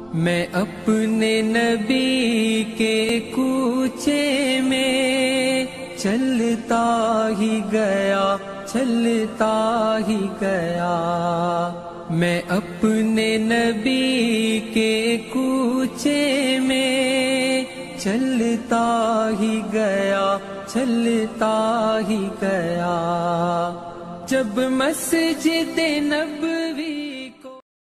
मैं अपने नबी के कूचे में चलता ही गया, चलता ही गया। मैं अपने नबी के कूचे में चलता ही गया, चलता ही गया। जब मस्जिद नबवी